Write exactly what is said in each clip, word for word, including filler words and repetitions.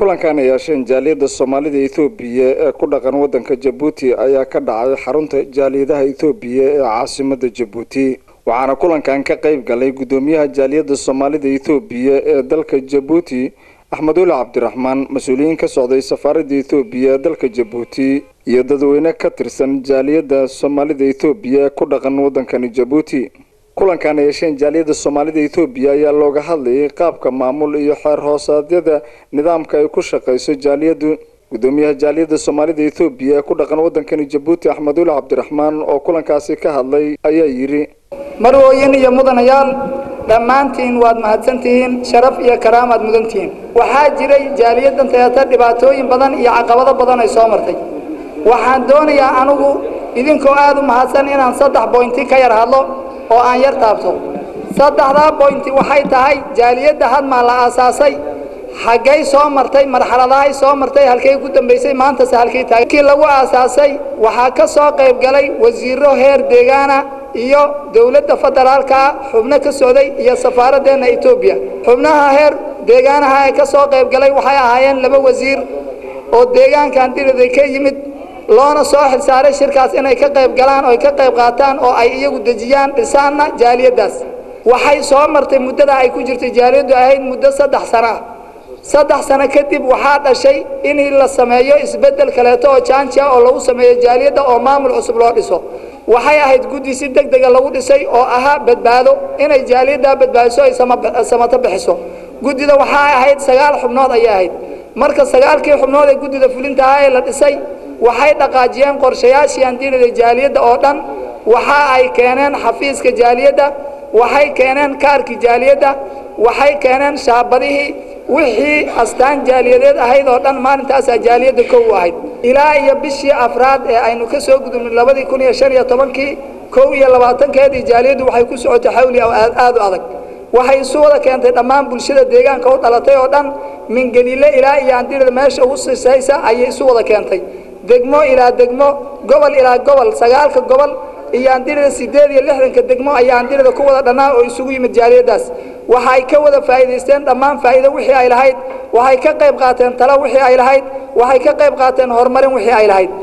kulankan ay yeesheen jaaliyada Soomaalida Itoobiya ee ku dhaqan wadanka Djibouti ayaa ka dhacay xarunta jaaliyadaha Itoobiya ee caasimadda Djibouti waxaana kulankan ka qayb galay gudoomiyaha jaaliyada Soomaalida Itoobiya ee dalka Djibouti Axmed Cabdiraxmaan mas'uuliyiin ka socday safaaradda Itoobiya ee dalka Djibouti iyo dadweyne ka tirsan jaaliyada Soomaalida Itoobiya ku dhaqan wadanka Djibouti kulankan ay yeesheen jaaliyada Soomaalida Itoobiya ayaa looga hadlayay qaabka maamul iyo xeer hoosaadyada nidaamka ay ku shaqeyso jaaliyadu gudoomiyaha jaaliyada Soomaalida Itoobiya ku dhaqan wadanka Djibouti Axmed Cabdiraxmaan oo kulankaasi ka hadlay ayaa yiri marwooyin iyo mudanayaal dhammaantiin waad mahadsantihiin sharaf iyo karaamad mudantiin waxaa jiray jaaliyadan tayada dhibaatooyin badan iyo caqabado badan ay soo martay waxaan doonayaa anigu idinkoo aad u mahadsan inaan saddex point ka yar hadlo oo aan yar taabto saddexda point waxay tahay jaaliyada hadma la aasaasay xagay soo martay marxaladaha soo martay halkay ku dambeysay maanta halkay tahay kii lagu aasaasay waxa ka soo qayb galay wasiiro heer deegaana iyo dawladda federaalka xubno ka socday iyo safaaradda Itoobiya xubnaha heer deegaanaha ay ka soo qayb galay waxay ahaayeen laba wasiir oo deegaankan diraday ka yimid loona soo xilsaaray shirkaas inay ka qayb galaan oo ka qayb qaataan oo ay iyagu dajiyaan dhisaana jaaliyadaas waxay soo martay muddada ay ku jirtay jaaliyadu ahayd muddo saddex sano saddex sano kadib waxaa dhashay in la sameeyo isbedel kale oo jaanjiya oo lagu sameeyo jaaliyada oo maamul cusub loo dhiso waxay ahayd guddi si degdeg ah lagu dhisay oo aha badbaado inay jaaliyada badbaadiso ay samata bixiso guddida waxay ahayd sagaal xubnood ay ahayd marka sagaalkii xubnood ee guddida fulinta ah ee la dhisay waxay dhaqaajiyeen qorshayaashii diinada jaaliyada oo dhan waxa ay keeneen xafiiska jaaliyada waxay keeneen kaarki jaaliyada waxay keeneen shaabadihii wixii astaan jaaliyadeed ahayd oo dhan maalintaas jaaliyada koow ahayd ilaa iyo bishii afraad ee aynu ka soo gudubnay laba kun iyo shan iyo toban koow iyo labaatan keedii jaaliyadu waxay ku socotay xawli aad u adag waxay soo wada keentay dhammaan bulshada deegaanka oo dhalatay oo dhan min galile ilaa iyo andirada meesha ugu sisaysa ayay soo wada keentay degmo ilaa degmo gobol ilaa gobol sagaalka gobol iyo andirada sideed iyo lixdan ka degmo ayaa andirada ku wada dhanaa oo isugu yimid jaaliyadaas waxay ka wada faa'iideysteen dhammaan faa'iido wixii ay lahayd waxay ka qayb qaateen talo wixii ay lahayd waxay ka qayb qaateen horumarin wixii ay lahayd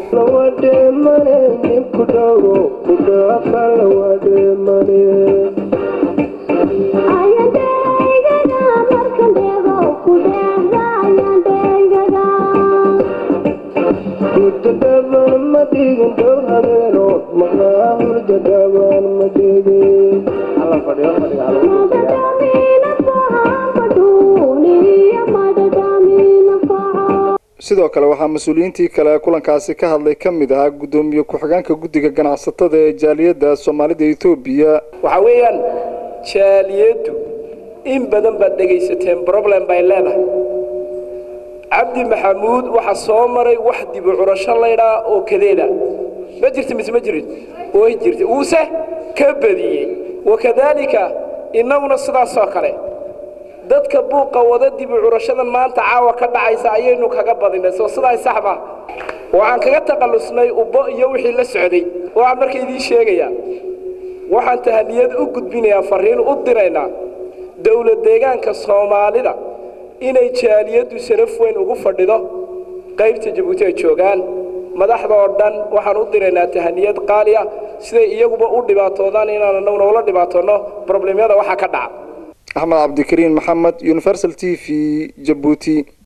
sidoo kale waxaa mas'uuliyiintii kale kulankaasi ka hadlay kamid ah gudoomiye ku-xigeenka guddiga ganacsatada ee jaaliyada Soomaalida Itoobiya waxa weeyaan jaaliyadu in badan baad dhageysateen problem bay leedahay Abdi Maxamuud waxa soo maray wax dib u curasho leeyahay oo kadeeda ma jirto mise ma jirin oo jirto uuse ka badiyay wakadalika inaguna sidaas oo kale dadka buuqa wada dib u curashada maanta caawa ka dhacaysa ayaynu kaga badinay soo sidaay saxba waxaan kaga taqalusnay ubo iyo wixii la socday waxaan markay idin sheegaya waxaan tahaniyad u gudbinayaa fariin u diraynaa dawlad deegaanka Soomaalida inay jaaliyadu sharaf weyn ugu fadhido qaybta Djibouti ay joogaan madaxda oo dhan waxaan u diraynaa tahaniyad qaali ah sida iyaguba u dhibaatoodaan inaan anaguna ula dhibaatono problemyada waxa ka dhaca Axmed Cabdikariin Maxamed Universal T V Djibouti.